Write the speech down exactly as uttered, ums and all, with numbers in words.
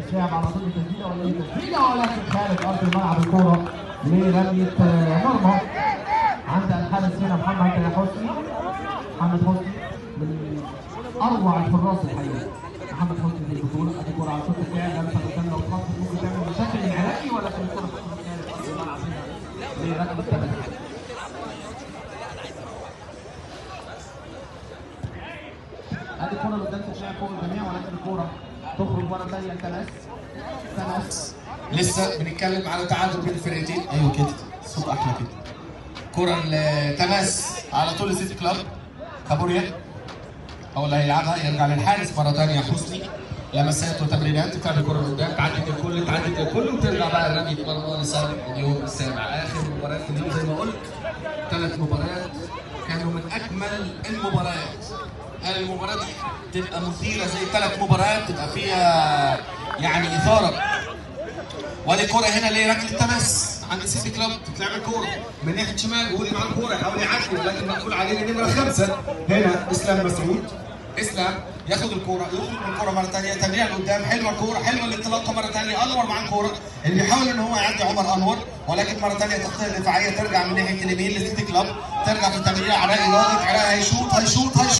الشاب على طول تسديده ولا تسديده ولكن خارج ارض الملعب الكوره لرميه مرمى عند الحارس هنا محمد حسني. محمد حسني من اروع الحراس الحقيقه. محمد حسني في البطوله ادي كوره على خط اللاعب لمسه قدام لو خط ممكن تعمل مشاكل العراقي ولكن الكوره خارج ارض الملعب هنا لرقم الثمانيه. ادي الكوره اللي قدام تتلعب فوق الجميع ولكن الكوره تخرج مره ثانيه لتماس. تماس لسه بنتكلم على تعادل بين الفرقتين. ايوه كده صوت احلى كده. كرة لتماس على طول سيتي كلاب. كابوريا هو اللي هيلعبها، يرجع للحارس مره ثانيه حسني. لمسات وتمريرات، تلعب الكرة لقدام، تعدي الكل تعدي الكل وترجع بقى رمية مرمى لصالح اليوم السابع. اخر مباريات في اليوم زي ما قلت ثلاث مباريات كانوا من اجمل المباريات. هل المباراة دي تبقى مثيرة زي ثلاث مباريات تبقى فيها يعني إثارة. وادي كورة هنا لركلة التماس عند سيتي كلاب. تتلعب الكورة من ناحية شمال وولي مع الكورة يحاول يعدي ولكن مقفول عليه نمرة خمسة. هنا اسلام مسعود. اسلام ياخد الكورة يخرج من الكورة مرة ثانية، تمريرة لقدام حلوة الكورة، حلوة الانطلاقة مرة ثانية. أنور مع الكورة اللي بيحاول إن هو يعدي عمر أنور ولكن مرة ثانية تغطية دفاعية ترجع من ناحية اليمين لسيتي كلاب. ترجع في التمريرة عراقي واقف، عراقي هيشوط هيشوط هيشوط